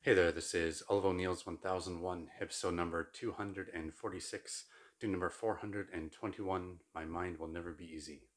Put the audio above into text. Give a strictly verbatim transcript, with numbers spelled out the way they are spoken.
Hey there, this is Olive O'Neill's one thousand one, episode number two hundred forty-six, to number four hundred twenty-one, My Mind Will Never Be Easy.